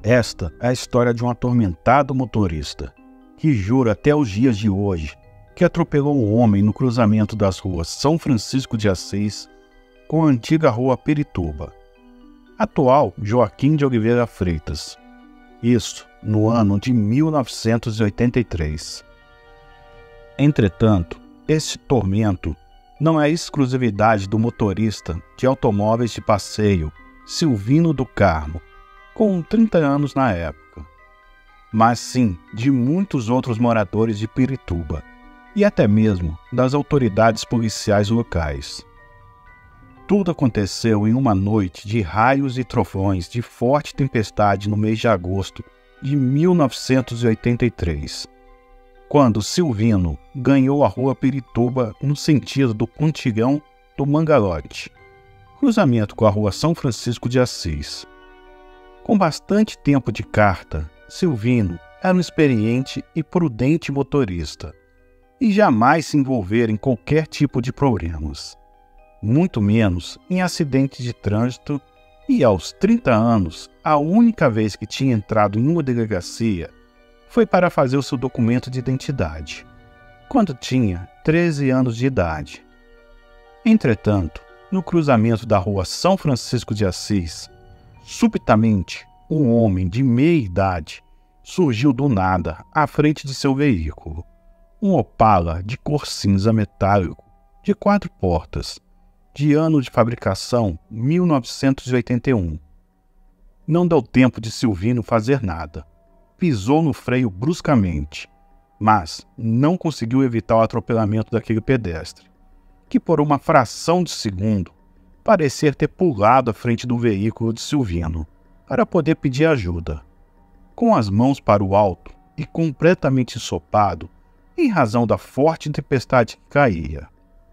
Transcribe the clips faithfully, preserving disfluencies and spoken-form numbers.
Esta é a história de um atormentado motorista que jura até os dias de hoje que atropelou um homem no cruzamento das ruas São Francisco de Assis com a antiga rua Pirituba, atual Joaquim de Oliveira Freitas. Isso no ano de mil novecentos e oitenta e três. Entretanto, este tormento não é exclusividade do motorista de automóveis de passeio Silvino do Carmo, com trinta anos na época, mas sim de muitos outros moradores de Pirituba e até mesmo das autoridades policiais locais. Tudo aconteceu em uma noite de raios e trovões de forte tempestade no mês de agosto de mil novecentos e oitenta e três, quando Silvino ganhou a rua Pirituba no sentido do pontilhão do Mangalote, cruzamento com a rua São Francisco de Assis. Com bastante tempo de carta, Silvino era um experiente e prudente motorista e jamais se envolvera em qualquer tipo de problemas, muito menos em acidentes de trânsito, e aos trinta anos, a única vez que tinha entrado em uma delegacia foi para fazer o seu documento de identidade, quando tinha treze anos de idade. Entretanto, no cruzamento da rua São Francisco de Assis, subitamente, um homem de meia idade surgiu do nada à frente de seu veículo, um Opala de cor cinza metálico, de quatro portas, de ano de fabricação mil novecentos e oitenta e um. Não deu tempo de Silvino fazer nada. Pisou no freio bruscamente, mas não conseguiu evitar o atropelamento daquele pedestre, que por uma fração de segundo parecia ter pulado à frente do veículo de Silvino para poder pedir ajuda. Com as mãos para o alto e completamente ensopado em razão da forte tempestade que caía,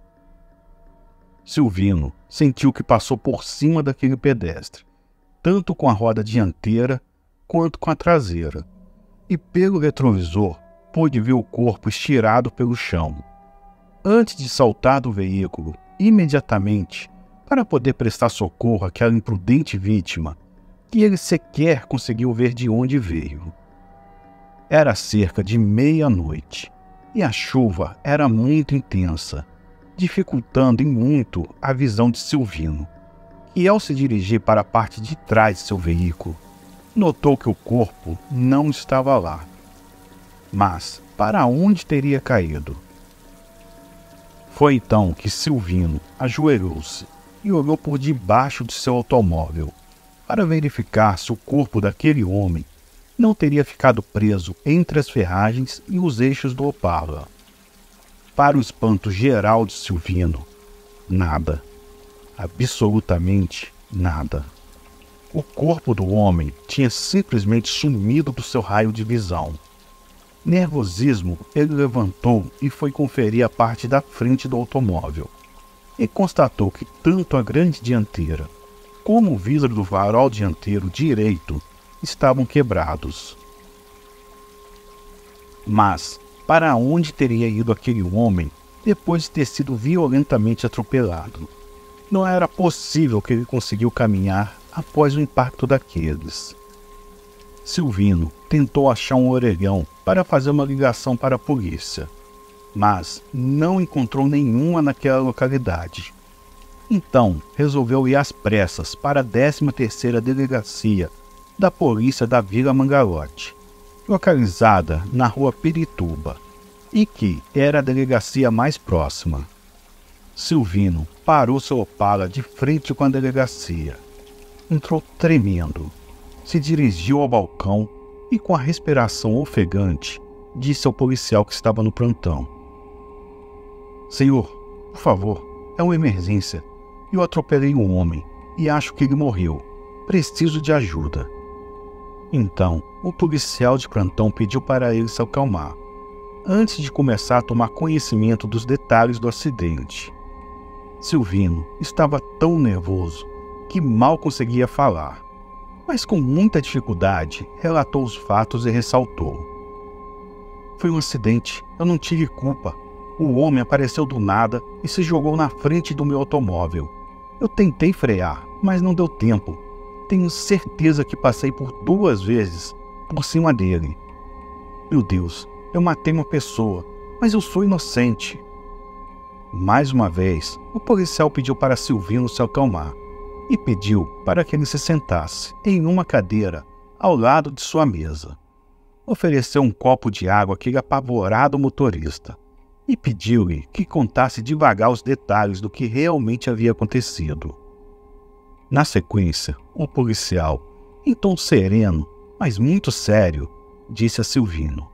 Silvino sentiu que passou por cima daquele pedestre, tanto com a roda dianteira quanto com a traseira, e pelo retrovisor pôde ver o corpo estirado pelo chão. Antes de saltar do veículo imediatamente para poder prestar socorro àquela imprudente vítima, que ele sequer conseguiu ver de onde veio. Era cerca de meia-noite e a chuva era muito intensa, dificultando em muito a visão de Silvino, que ao se dirigir para a parte de trás de seu veículo, notou que o corpo não estava lá. Mas para onde teria caído? Foi então que Silvino ajoelhou-se e olhou por debaixo de seu automóvel para verificar se o corpo daquele homem não teria ficado preso entre as ferragens e os eixos do Opala. Para o espanto geral de Silvino, nada. Absolutamente nada. O corpo do homem tinha simplesmente sumido do seu raio de visão. Nervosismo, ele levantou e foi conferir a parte da frente do automóvel e constatou que tanto a grande dianteira como o vidro do farol dianteiro direito estavam quebrados. Mas para onde teria ido aquele homem depois de ter sido violentamente atropelado? Não era possível que ele conseguiu caminhar após o impacto daqueles. Silvino tentou achar um orelhão para fazer uma ligação para a polícia, mas não encontrou nenhuma naquela localidade. Então, resolveu ir às pressas para a décima terceira Delegacia da Polícia da Vila Mangalote, localizada na rua Pirituba, e que era a delegacia mais próxima. Silvino parou seu Opala de frente com a delegacia. Entrou tremendo, se dirigiu ao balcão e, com a respiração ofegante, disse ao policial que estava no plantão: "Senhor, por favor, é uma emergência. Eu atropelei um homem e acho que ele morreu. Preciso de ajuda." Então, o policial de plantão pediu para ele se acalmar, antes de começar a tomar conhecimento dos detalhes do acidente. Silvino estava tão nervoso que mal conseguia falar, mas com muita dificuldade relatou os fatos e ressaltou: "Foi um acidente, eu não tive culpa. O homem apareceu do nada e se jogou na frente do meu automóvel. Eu tentei frear, mas não deu tempo. tenho certeza que passei por duas vezes por cima dele. Meu Deus, eu matei uma pessoa, mas eu sou inocente. Mais uma vez, o policial pediu para Silvino se acalmar e pediu para que ele se sentasse em uma cadeira ao lado de sua mesa. Ofereceu um copo de água àquele apavorado motorista e pediu-lhe que contasse devagar os detalhes do que realmente havia acontecido. Na sequência, o policial, em tom sereno, mas muito sério, disse a Silvino: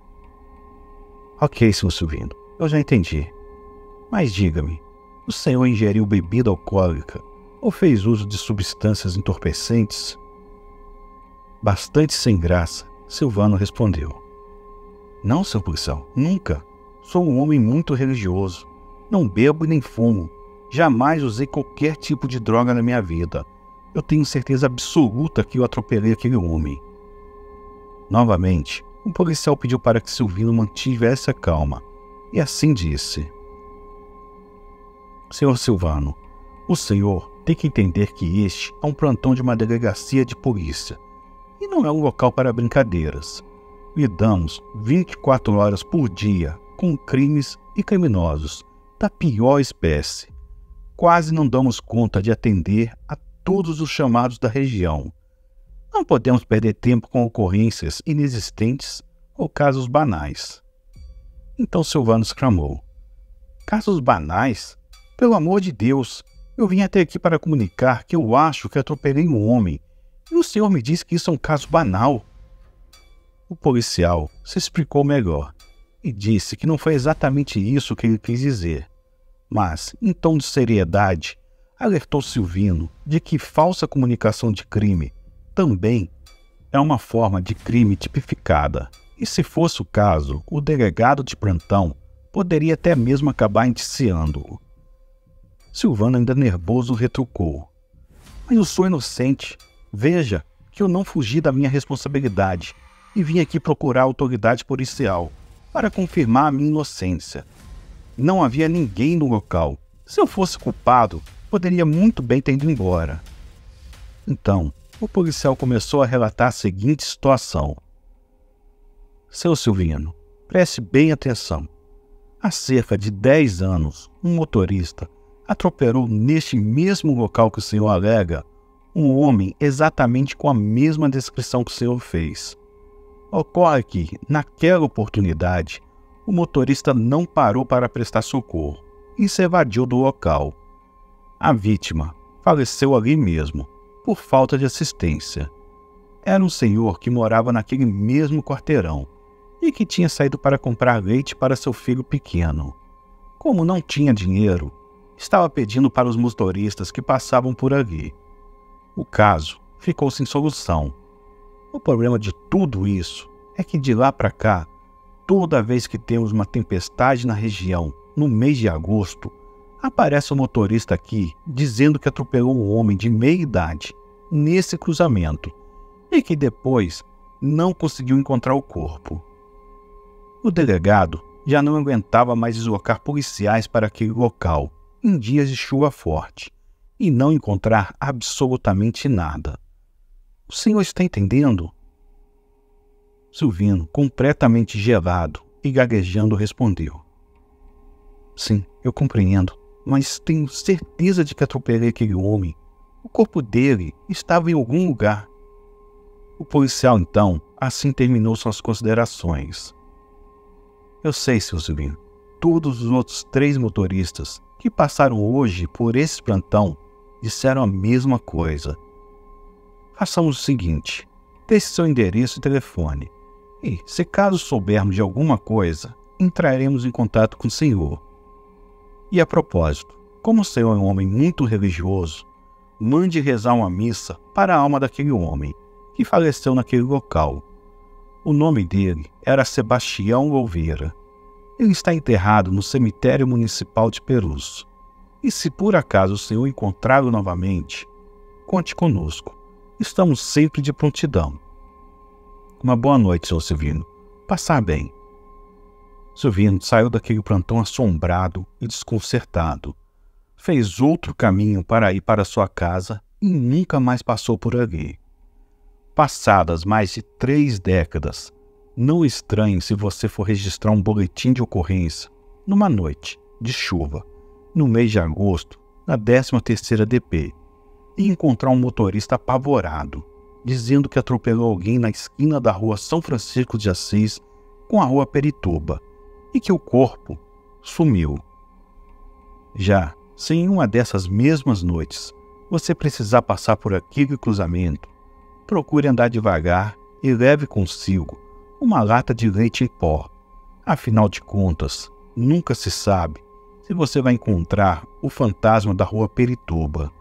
Ok, senhor Silvino, eu já entendi. Mas diga-me, o senhor ingeriu bebida alcoólica ou fez uso de substâncias entorpecentes? Bastante sem graça, Silvano respondeu: Não, senhor policial, nunca. Sou um homem muito religioso. Não bebo nem fumo. Jamais usei qualquer tipo de droga na minha vida. Eu tenho certeza absoluta que eu atropelei aquele homem. Novamente, o policial pediu para que Silvino mantivesse a calma, e assim disse: Senhor Silvano, o senhor tem que entender que este é um plantão de uma delegacia de polícia, e não é um local para brincadeiras. Lidamos vinte e quatro horas por dia com crimes e criminosos da pior espécie. Quase não damos conta de atender a todos os chamados da região. Não podemos perder tempo com ocorrências inexistentes ou casos banais. Então Silvano exclamou: Casos banais? Pelo amor de Deus, eu vim até aqui para comunicar que eu acho que atropelei um homem, e o senhor me diz que isso é um caso banal. O policial se explicou melhor e disse que não foi exatamente isso que ele quis dizer, mas, em tom de seriedade, alertou Silvino de que falsa comunicação de crime também é uma forma de crime tipificada, e se fosse o caso, o delegado de plantão poderia até mesmo acabar indiciando-o. Silvano, ainda nervoso, retrucou: Mas eu sou inocente. Veja que eu não fugi da minha responsabilidade e vim aqui procurar a autoridade policial para confirmar a minha inocência. Não havia ninguém no local. Se eu fosse culpado, poderia muito bem ter ido embora. Então, o policial começou a relatar a seguinte situação: Seu Silvino, preste bem atenção. Há cerca de dez anos, um motorista atropelou neste mesmo local que o senhor alega um homem exatamente com a mesma descrição que o senhor fez. Ocorre que, naquela oportunidade, o motorista não parou para prestar socorro e se evadiu do local. A vítima faleceu ali mesmo, por falta de assistência. Era um senhor que morava naquele mesmo quarteirão e que tinha saído para comprar leite para seu filho pequeno. Como não tinha dinheiro, estava pedindo para os motoristas que passavam por ali. O caso ficou sem solução. O problema de tudo isso é que de lá para cá, toda vez que temos uma tempestade na região, no mês de agosto, aparece um motorista aqui dizendo que atropelou um homem de meia idade nesse cruzamento e que depois não conseguiu encontrar o corpo. O delegado já não aguentava mais deslocar policiais para aquele local em dias de chuva forte e não encontrar absolutamente nada. O senhor está entendendo? Silvino, completamente gelado e gaguejando, respondeu: Sim, eu compreendo, mas tenho certeza de que atropelei aquele homem. O corpo dele estava em algum lugar. O policial, então, assim terminou suas considerações. Eu sei, seu Silvino, todos os outros três motoristas que passaram hoje por esse plantão disseram a mesma coisa. Façamos o seguinte: deixe seu endereço e telefone, e, se caso soubermos de alguma coisa, entraremos em contato com o senhor. E a propósito, como o senhor é um homem muito religioso, mande rezar uma missa para a alma daquele homem que faleceu naquele local. O nome dele era Sebastião Louveira. Ele está enterrado no cemitério municipal de Perus. E se por acaso o senhor encontrá-lo novamente, conte conosco. Estamos sempre de prontidão. Uma boa noite, senhor Silvino. Passar bem. Silvino saiu daquele plantão assombrado e desconcertado. Fez outro caminho para ir para sua casa e nunca mais passou por ali. Passadas mais de três décadas, não estranhe se você for registrar um boletim de ocorrência numa noite de chuva, no mês de agosto, na décima terceira D P, e encontrar um motorista apavorado, dizendo que atropelou alguém na esquina da rua São Francisco de Assis com a rua Perituba e que o corpo sumiu. Já se em uma dessas mesmas noites você precisar passar por aquele cruzamento, procure andar devagar e leve consigo uma lata de leite em pó. Afinal de contas, nunca se sabe se você vai encontrar o fantasma da rua Perituba.